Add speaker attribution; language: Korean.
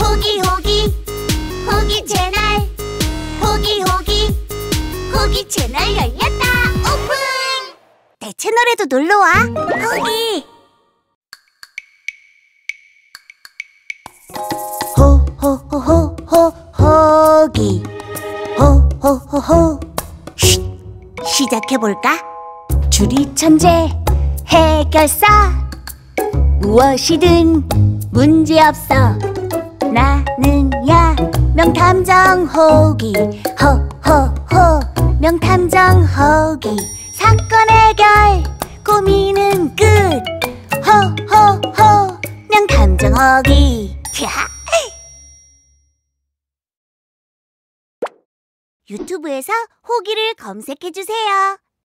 Speaker 1: 호기 채널. 호기 채널 열렸다. 오픈. 내 채널에도 놀러와. 호기. 호기. 쉿. 시작해볼까? 주리 천재 해결사. 무엇이든 문제없어. 나는야 명탐정 호기. 명탐정 호기. 사건 해결 고민은 끝. 명탐정 호기. 유튜브에서 호기를 검색해주세요.